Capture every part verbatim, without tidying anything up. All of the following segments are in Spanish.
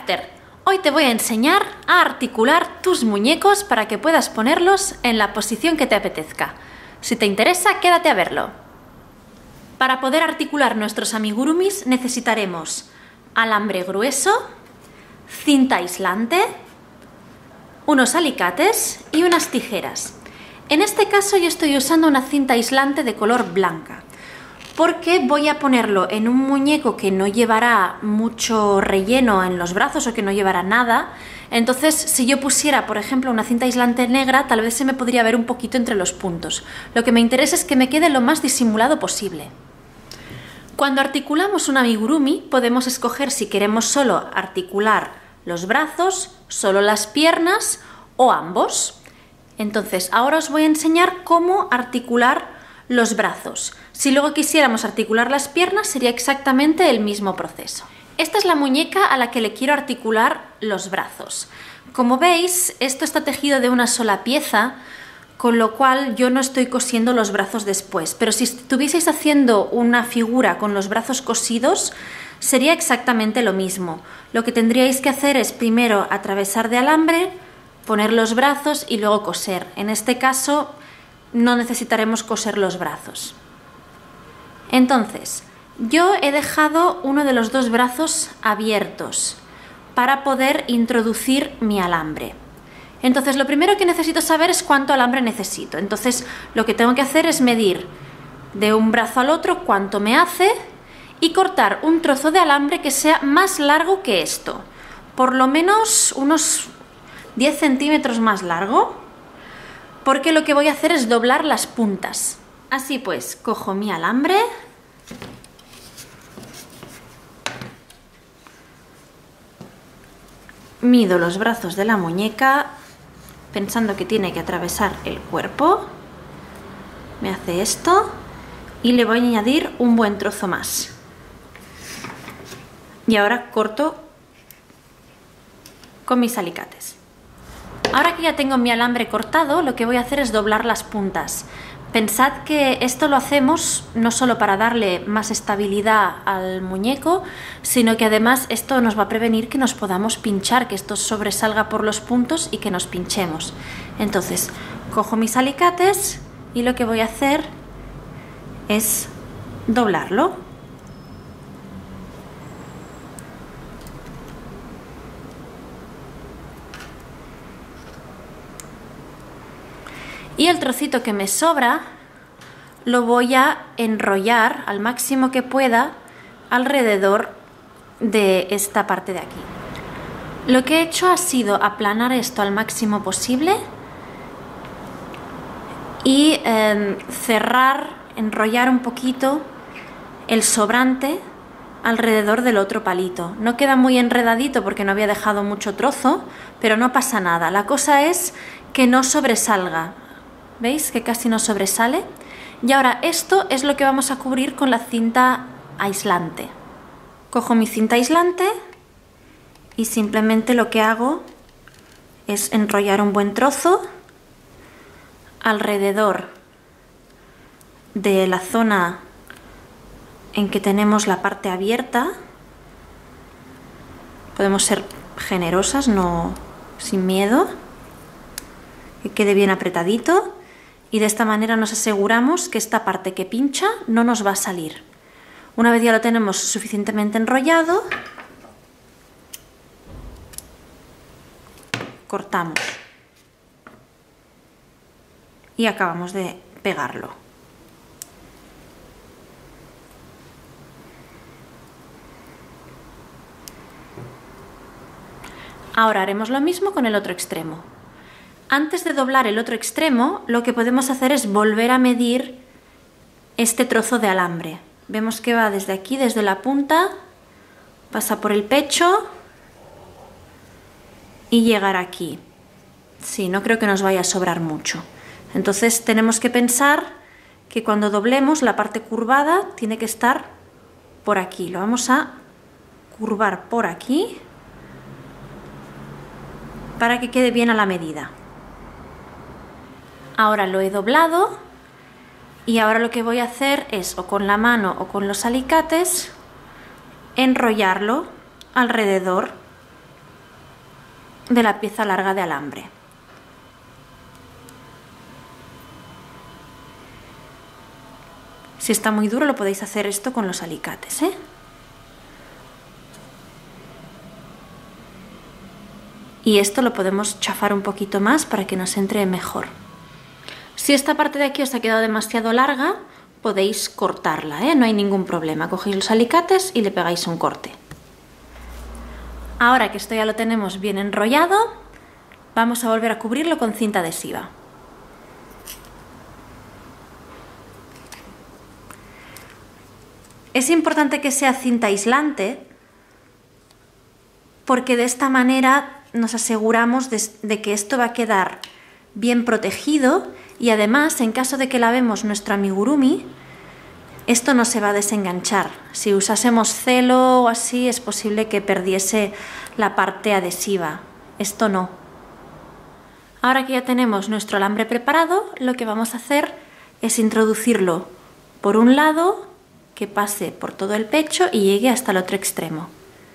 Crafter, hoy te voy a enseñar a articular tus muñecos para que puedas ponerlos en la posición que te apetezca. Si te interesa, quédate a verlo. Para poder articular nuestros amigurumis necesitaremos alambre grueso, cinta aislante, unos alicates y unas tijeras. En este caso yo estoy usando una cinta aislante de color blanca, porque voy a ponerlo en un muñeco que no llevará mucho relleno en los brazos o que no llevará nada. Entonces, si yo pusiera, por ejemplo, una cinta aislante negra, tal vez se me podría ver un poquito entre los puntos. Lo que me interesa es que me quede lo más disimulado posible. Cuando articulamos un amigurumi, podemos escoger si queremos solo articular los brazos, solo las piernas o ambos. Entonces, ahora os voy a enseñar cómo articular los brazos. Si luego quisiéramos articular las piernas, sería exactamente el mismo proceso. Esta es la muñeca a la que le quiero articular los brazos. Como veis, esto está tejido de una sola pieza, con lo cual yo no estoy cosiendo los brazos después. Pero si estuvieseis haciendo una figura con los brazos cosidos, sería exactamente lo mismo. Lo que tendríais que hacer es primero atravesar de alambre, poner los brazos y luego coser. En este caso, no necesitaremos coser los brazos. Entonces, yo he dejado uno de los dos brazos abiertos para poder introducir mi alambre. Entonces, lo primero que necesito saber es cuánto alambre necesito. Entonces, lo que tengo que hacer es medir de un brazo al otro cuánto me hace y cortar un trozo de alambre que sea más largo que esto. Por lo menos unos diez centímetros más largo, porque lo que voy a hacer es doblar las puntas. Así pues, cojo mi alambre, mido los brazos de la muñeca, pensando que tiene que atravesar el cuerpo, me hace esto y le voy a añadir un buen trozo más. Y ahora corto con mis alicates. Ahora que ya tengo mi alambre cortado, lo que voy a hacer es doblar las puntas. Pensad que esto lo hacemos no solo para darle más estabilidad al muñeco, sino que además esto nos va a prevenir que nos podamos pinchar, que esto sobresalga por los puntos y que nos pinchemos. Entonces, cojo mis alicates y lo que voy a hacer es doblarlo. Y el trocito que me sobra lo voy a enrollar al máximo que pueda alrededor de esta parte de aquí. Lo que he hecho ha sido aplanar esto al máximo posible y eh, cerrar, enrollar un poquito el sobrante alrededor del otro palito. No queda muy enredadito porque no había dejado mucho trozo, pero no pasa nada. La cosa es que no sobresalga. ¿Veis que casi no sobresale? Y ahora esto es lo que vamos a cubrir con la cinta aislante. Cojo mi cinta aislante y simplemente lo que hago es enrollar un buen trozo alrededor de la zona en que tenemos la parte abierta. Podemos ser generosas, no sin miedo, que quede bien apretadito. Y de esta manera nos aseguramos que esta parte que pincha no nos va a salir. Una vez ya lo tenemos suficientemente enrollado, cortamos y acabamos de pegarlo. Ahora haremos lo mismo con el otro extremo. Antes de doblar el otro extremo, lo que podemos hacer es volver a medir este trozo de alambre. Vemos que va desde aquí, desde la punta, pasa por el pecho y llegar aquí. Sí, no creo que nos vaya a sobrar mucho. Entonces tenemos que pensar que cuando doblemos la parte curvada tiene que estar por aquí. Lo vamos a curvar por aquí para que quede bien a la medida. Ahora lo he doblado y ahora lo que voy a hacer es, o con la mano o con los alicates, enrollarlo alrededor de la pieza larga de alambre. Si está muy duro lo podéis hacer esto con los alicates, ¿eh? Y esto lo podemos chafar un poquito más para que nos entre mejor. Si esta parte de aquí os ha quedado demasiado larga, podéis cortarla, ¿eh? No hay ningún problema. Cogéis los alicates y le pegáis un corte. Ahora que esto ya lo tenemos bien enrollado, vamos a volver a cubrirlo con cinta adhesiva. Es importante que sea cinta aislante porque de esta manera nos aseguramos de, de que esto va a quedar bien protegido y además, en caso de que lavemos nuestro amigurumi, esto no se va a desenganchar. Si usásemos celo o así, es posible que perdiese la parte adhesiva. Esto no. Ahora que ya tenemos nuestro alambre preparado, lo que vamos a hacer es introducirlo por un lado, que pase por todo el pecho y llegue hasta el otro extremo.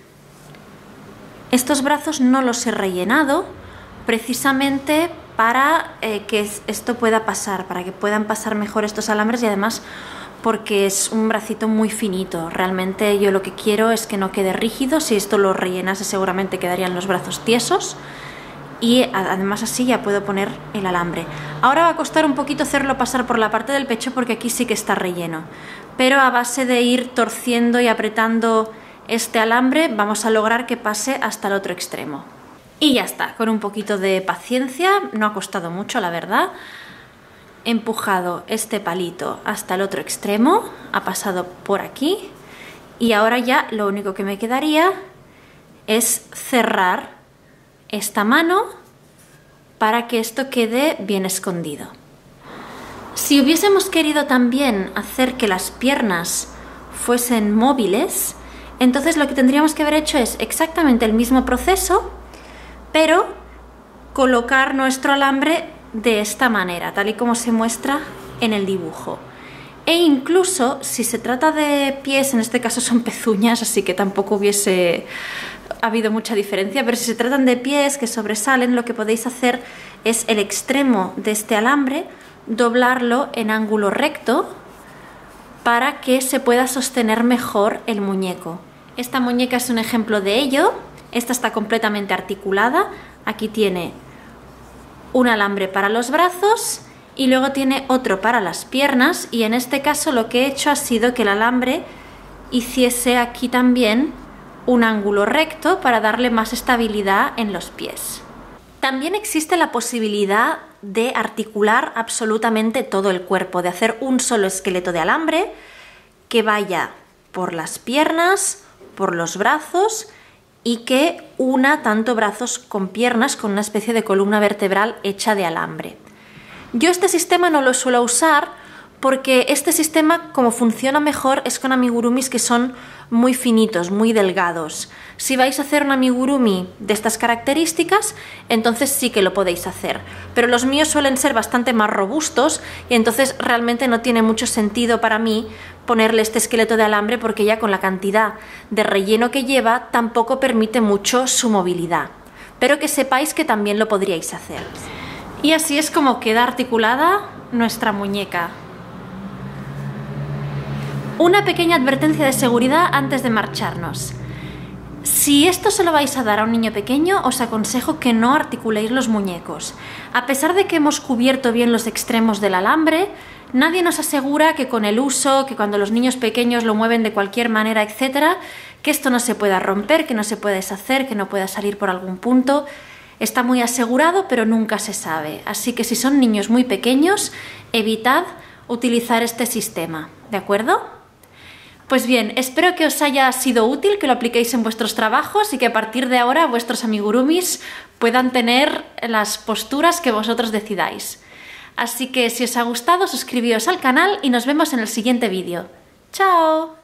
Estos brazos no los he rellenado precisamente para eh, que esto pueda pasar, para que puedan pasar mejor estos alambres y además porque es un bracito muy finito. Realmente yo lo que quiero es que no quede rígido. Si esto lo rellenase seguramente quedarían los brazos tiesos y además así ya puedo poner el alambre. Ahora va a costar un poquito hacerlo pasar por la parte del pecho porque aquí sí que está relleno, pero a base de ir torciendo y apretando este alambre vamos a lograr que pase hasta el otro extremo. Y ya está, con un poquito de paciencia, no ha costado mucho la verdad. He empujado este palito hasta el otro extremo, ha pasado por aquí y ahora ya lo único que me quedaría es cerrar esta mano para que esto quede bien escondido. Si hubiésemos querido también hacer que las piernas fuesen móviles, entonces lo que tendríamos que haber hecho es exactamente el mismo proceso, pero colocar nuestro alambre de esta manera, tal y como se muestra en el dibujo. E incluso si se trata de pies, en este caso son pezuñas, así que tampoco hubiese habido mucha diferencia, pero si se tratan de pies que sobresalen, lo que podéis hacer es el extremo de este alambre, doblarlo en ángulo recto para que se pueda sostener mejor el muñeco. Esta muñeca es un ejemplo de ello. Esta está completamente articulada. Aquí tiene un alambre para los brazos y luego tiene otro para las piernas, y en este caso lo que he hecho ha sido que el alambre hiciese aquí también un ángulo recto para darle más estabilidad en los pies. También existe la posibilidad de articular absolutamente todo el cuerpo, de hacer un solo esqueleto de alambre que vaya por las piernas, por los brazos y que una tanto brazos con piernas con una especie de columna vertebral hecha de alambre. Yo este sistema no lo suelo usar porque este sistema, como funciona mejor, es con amigurumis que son muy finitos, muy delgados. Si vais a hacer un amigurumi de estas características, entonces sí que lo podéis hacer. Pero los míos suelen ser bastante más robustos y entonces realmente no tiene mucho sentido para mí ponerle este esqueleto de alambre porque ya con la cantidad de relleno que lleva tampoco permite mucho su movilidad. Pero que sepáis que también lo podríais hacer. Y así es como queda articulada nuestra muñeca. Una pequeña advertencia de seguridad antes de marcharnos. Si esto se lo vais a dar a un niño pequeño, os aconsejo que no articuléis los muñecos. A pesar de que hemos cubierto bien los extremos del alambre, nadie nos asegura que con el uso, que cuando los niños pequeños lo mueven de cualquier manera, etcétera, que esto no se pueda romper, que no se pueda deshacer, que no pueda salir por algún punto. Está muy asegurado, pero nunca se sabe. Así que si son niños muy pequeños, evitad utilizar este sistema, ¿de acuerdo? Pues bien, espero que os haya sido útil, que lo apliquéis en vuestros trabajos y que a partir de ahora vuestros amigurumis puedan tener las posturas que vosotros decidáis. Así que si os ha gustado, suscribíos al canal y nos vemos en el siguiente vídeo. ¡Chao!